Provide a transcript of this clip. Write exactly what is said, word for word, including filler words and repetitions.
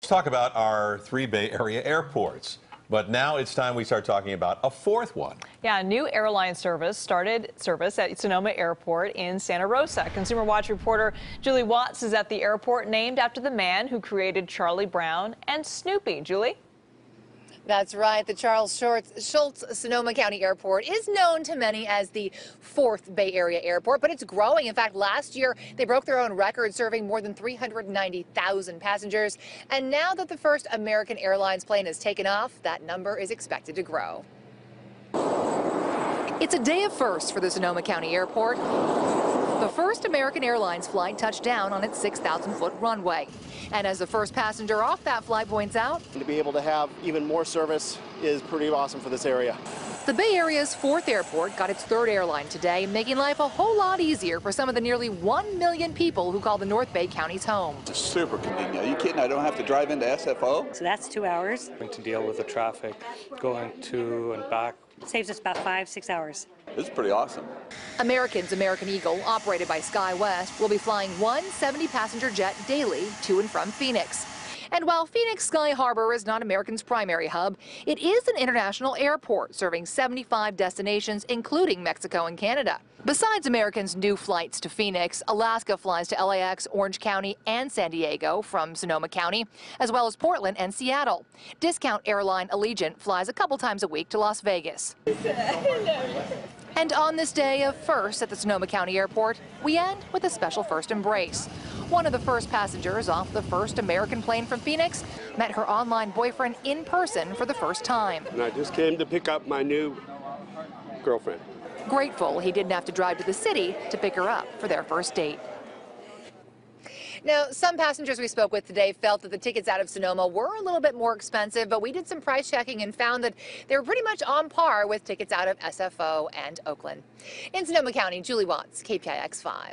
Let's talk about our three Bay Area airports. But now it's time we start talking about a fourth one. Yeah, a new airline service started service at Sonoma Airport in Santa Rosa. Consumer Watch reporter Julie Watts is at the airport named after the man who created Charlie Brown and Snoopy. Julie? That's right. The Charles Schulz-Sonoma County Airport is known to many as the fourth Bay Area airport, but it's growing. In fact, last year they broke their own record, serving more than three hundred ninety thousand passengers. And now that the first American Airlines plane has taken off, that number is expected to grow. It's a day of firsts for the Sonoma County Airport. The first American Airlines flight touched down on its six thousand foot runway. And as the first passenger off that flight points out, to be able to have even more service is pretty awesome for this area. The Bay Area's fourth airport got its third airline today, making life a whole lot easier for some of the nearly one million people who call the North Bay counties home. It's super convenient. Are you kidding? I don't have to drive into S F O? So that's two hours. To deal with the traffic going to and back. Saves us about five, six hours. This is pretty awesome. American's American Eagle, operated by SkyWest, will be flying one seventy passenger jet daily to and from Phoenix. And while Phoenix Sky Harbor is not American's primary hub, it is an international airport serving seventy-five destinations, including Mexico and Canada. Besides American's new flights to Phoenix, Alaska flies to L A X, Orange County, and San Diego from Sonoma County, as well as Portland and Seattle. Discount airline Allegiant flies a couple times a week to Las Vegas. And on this day of first at the Sonoma County Airport, we end with a special first embrace. One of the first passengers off the first American plane from Phoenix met her online boyfriend in person for the first time. And I just came to pick up my new girlfriend. Grateful he didn't have to drive to the city to pick her up for their first date. Now, some passengers we spoke with today felt that the tickets out of Sonoma were a little bit more expensive, but we did some price checking and found that they were pretty much on par with tickets out of S F O and Oakland. In Sonoma County, Julie Watts, K P I X five.